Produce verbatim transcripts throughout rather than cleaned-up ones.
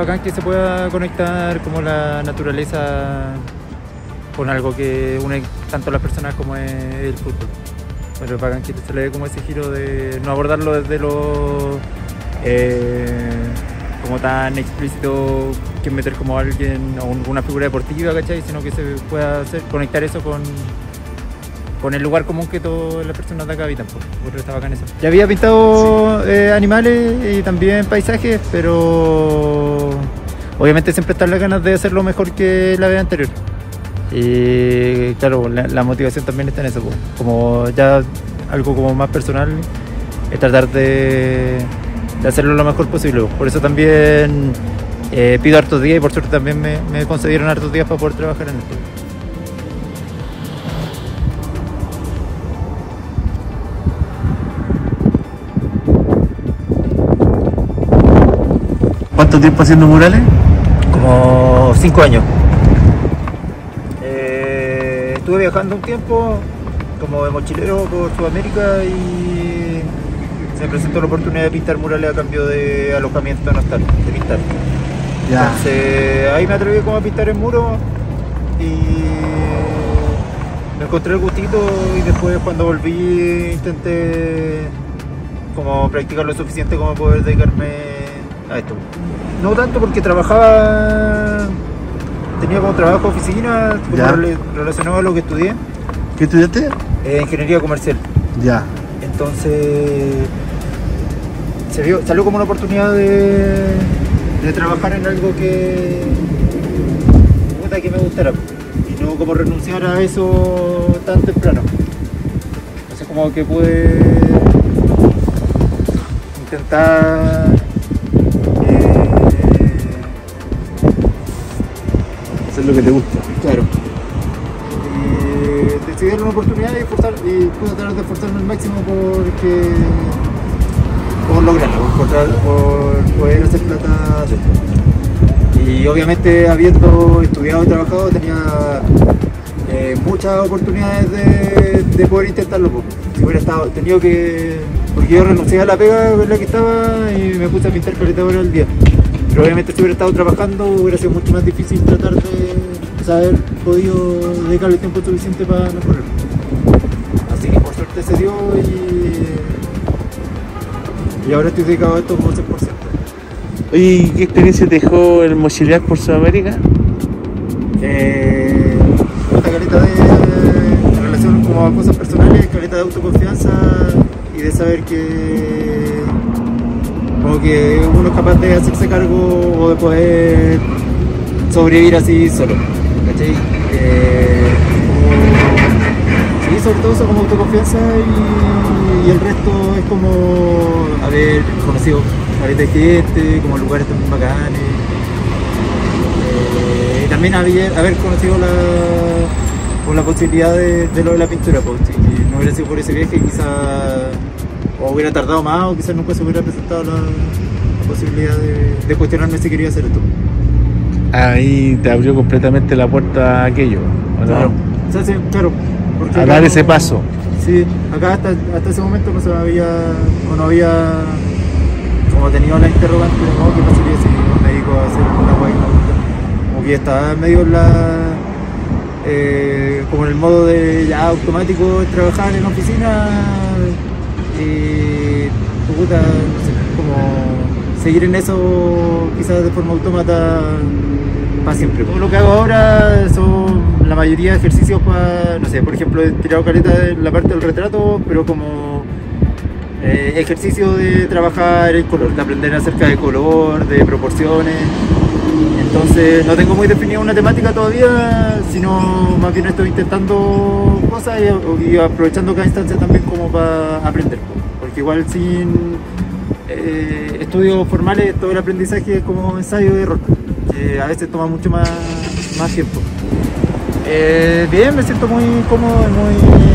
bacán que se pueda conectar como la naturaleza con algo que une tanto a las personas como es el fútbol. Pero es bacán que se le dé como ese giro de no abordarlo desde lo eh, como tan explícito que meter como a alguien o una figura deportiva, ¿cachai? Sino que se pueda hacer, conectar eso con, con el lugar común que todas las personas de acá habitan. Por, por está bacán eso. Ya había pintado sí. eh, animales y también paisajes, pero obviamente siempre están las ganas de hacerlo mejor que la vez anterior. Y claro, la, la motivación también está en eso, como ya algo como más personal, es tratar de, de hacerlo lo mejor posible. Por eso también eh, pido hartos días y por suerte también me, me concedieron hartos días para poder trabajar en esto. ¿Cuánto tiempo haciendo murales? Como cinco años. Estuve viajando un tiempo como de mochilero por Sudamérica y se me presentó la oportunidad de pintar murales a cambio de alojamiento, no estar, de pintar. Ya. Entonces ahí me atreví como a pintar en muro y me encontré el gustito y después cuando volví intenté como practicar lo suficiente como poder dedicarme a esto. No tanto porque trabajaba... Tenía como trabajo oficina, como relacionado a lo que estudié. ¿Qué estudiaste? Eh, ingeniería comercial. Ya. Entonces se vio, salió como una oportunidad de, de trabajar en algo que, puta, que me gustara y no como renunciar a eso tan temprano. Entonces como que pude intentar hacer lo que te gusta. Claro. Y decidí dar una oportunidad y, forzar, y pude tratar de esforzarme al máximo porque por lograrlo, por, por poder hacer plata de esto. Y obviamente habiendo estudiado y trabajado tenía eh, muchas oportunidades de, de poder intentarlo. Si hubiera estado, tenido que... Porque yo renuncié a la pega en la que estaba y me puse a pintar caleta horas al día. Pero obviamente si hubiera estado trabajando hubiera sido mucho más difícil tratar de haber podido dedicarle el tiempo suficiente para mejorar. Así que por suerte se dio y, y ahora estoy dedicado a esto como cien por ciento. Oye, ¿qué experiencia te dejó el mochilear por Sudamérica? Eh, esta caleta de, de relación como a cosas personales, caleta de autoconfianza y de saber que como que uno es capaz de hacerse cargo o de poder sobrevivir así solo, ¿cachai? Eh, como, sí, sobre todo eso como autoconfianza y, y el resto es como haber conocido caleta de gente, como lugares también bacanes. Eh, y también haber, haber conocido la, por la posibilidad de, de lo de la pintura, pues, si no hubiera sido por ese viaje quizás o hubiera tardado más o quizás nunca se hubiera presentado la, la posibilidad de, de cuestionarme si quería hacer esto. Ahí te abrió completamente la puerta a aquello, ¿o no? Claro, o sea, sí, claro. A dar ese no, paso. Sí, acá hasta, hasta ese momento no se había, o no había como tenido la interrogante de no, ¿qué pasaría si me dedico a hacer una guay? Como que estaba medio en la... Eh, como en el modo de ya automático trabajar en oficina y puta, no sé, como seguir en eso quizás de forma autómata para siempre. Todo lo que hago ahora son la mayoría de ejercicios para, no sé, por ejemplo he tirado caleta en la parte del retrato, pero como eh, ejercicio de trabajar el color, de aprender acerca de color, de proporciones. Entonces no tengo muy definida una temática todavía, sino más bien estoy intentando cosas y, y aprovechando cada instancia también como para aprender. Porque igual sin eh, estudios formales todo el aprendizaje es como ensayo de error, que a veces toma mucho más, más tiempo. Eh, bien, me siento muy cómodo, muy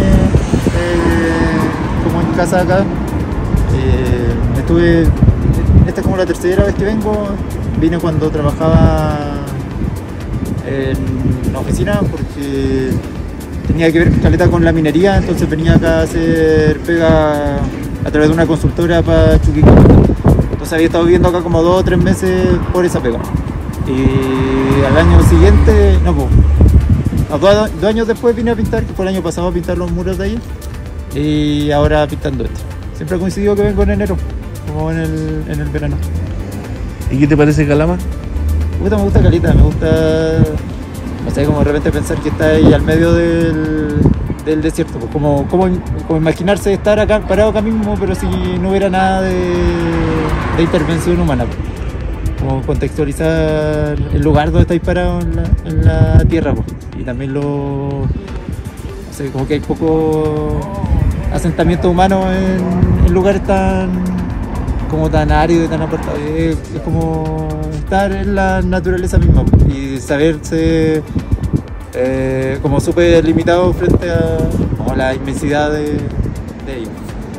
eh, como en casa acá. Eh, estuve, esta es como la tercera vez que vengo. Vine cuando trabajaba en la oficina porque tenía que ver caleta con la minería, entonces venía acá a hacer pega a través de una consultora para Chuquico. Entonces Entonces había estado viviendo acá como dos o tres meses por esa pega. Y al año siguiente, no, pues, a dos, dos años después vine a pintar, que fue el año pasado a pintar los muros de ahí. Y ahora pintando esto. Siempre ha coincidido que vengo en enero, como en el, en el verano. ¿Y qué te parece Calama? Puta, me gusta calita, me gusta, no sé, como de repente pensar que está ahí al medio del, del desierto, pues como, como, como imaginarse estar acá, parado acá mismo, pero si no hubiera nada de, de intervención humana, pues. Como contextualizar el lugar donde estáis parados en la, en la tierra, pues. Y también lo, no sé, como que hay poco asentamiento humano en, en lugares tan, como tan áridos y tan apartados. Es, es como estar en la naturaleza misma, pues, y saberse eh, como súper limitado frente a como la inmensidad de, de ellos.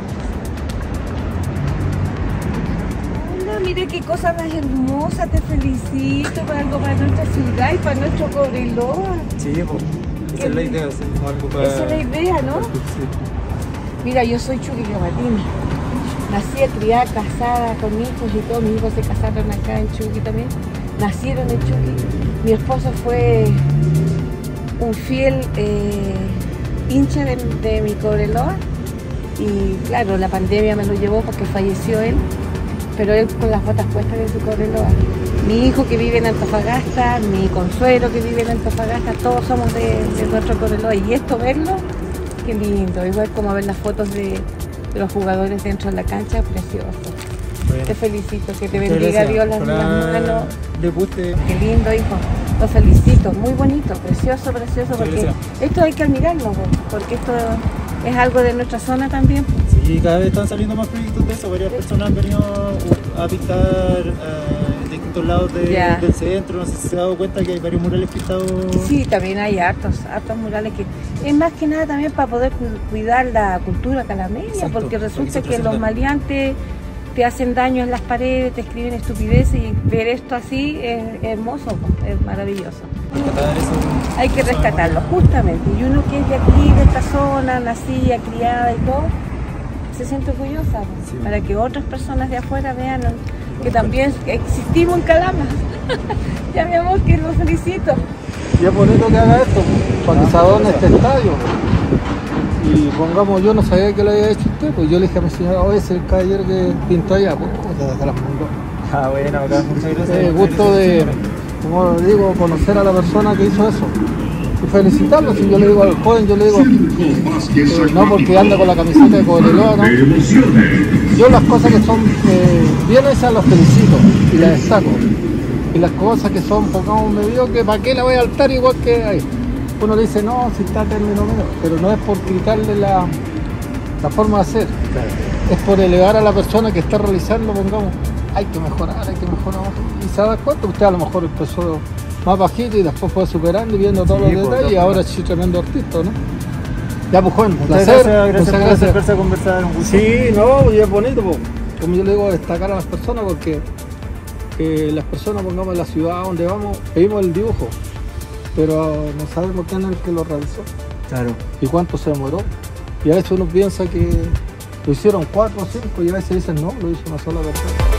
Mire qué cosa más hermosa, te felicito por algo para nuestra ciudad y para nuestro Cobreloa. Sí, pues, esa es la idea, hacer como algo para... Esa es la idea, ¿no? Sí. Mira, yo soy Chucky Cabatini. Nací, criada, casada con hijos y todos mis hijos se casaron acá en Chucky también. Nacieron en Chucky. Mi esposo fue un fiel eh, hincha de, de mi Cobreloa y claro, la pandemia me lo llevó porque falleció él. Pero él con las botas puestas de su Cobreloa. Mi hijo que vive en Antofagasta, mi Consuelo que vive en Antofagasta, todos somos de, de nuestro Cobreloa. Y esto verlo, qué lindo. Igual como ver las fotos de, de los jugadores dentro de la cancha, precioso. Bueno, te felicito, que te bendiga Dios las, las manos. Le guste. Qué lindo, hijo. Lo felicito, muy bonito, precioso, precioso, porque esto hay que admirarlo, porque esto es algo de nuestra zona también. Sí, cada vez están saliendo más proyectos de eso. Varias personas han venido a pintar uh, en distintos lados de, del centro. No sé si se ha dado cuenta que hay varios murales pintados. Sí, también hay hartos, hartos murales que es más que nada también para poder cuidar la cultura calameña. Exacto, porque resulta que los maleantes te hacen daño en las paredes, te escriben estupideces, y ver esto así es, es hermoso, es maravilloso. Eso, hay que rescatarlo, justamente. Y uno que es de aquí, de esta zona, nacida, criada y todo, se siente orgullosa, sí, para que otras personas de afuera vean que también existimos en Calama. Ya, mi amor, que lo felicito. Y es bonito que haga esto, para que se adorne este estadio. Y pongamos, yo no sabía que lo había hecho usted, pues yo le dije a mi señora, oye, es el caballero que pintó allá, pues se las mandó. Ah, bueno, acá, muchas gracias. Eh, gusto de, como digo, conocer a la persona que hizo eso. Y felicitarlo, si yo le digo al joven, yo le digo, eh, no porque anda con la camiseta de Cobreloa, ¿no? Yo las cosas que son eh, bien hechas las felicito y las destaco. Y las cosas que son, pongamos medio, que para qué la voy a altar igual que ahí. Uno le dice, no, si está término medio, pero no es por criticarle la, la forma de hacer, claro. Es por elevar a la persona que está realizando, pongamos, hay que mejorar, hay que mejorar. Y se da cuenta, usted a lo mejor empezó más bajito y después fue superando y viendo todos sí, los detalles, y ahora es un tremendo artista, ¿no? Ya, pues, joven, un placer. Gracias, gracias por acercarse a conversar. Un gusto. Sí, no, y es bonito, pues, como yo le digo, destacar a las personas, porque eh, las personas, pongamos, en la ciudad donde vamos, pedimos el dibujo, pero no sabemos quién es el que lo realizó. Claro. Y cuánto se demoró. Y a veces uno piensa que lo hicieron cuatro o cinco, y a veces dicen no, lo hizo una sola persona.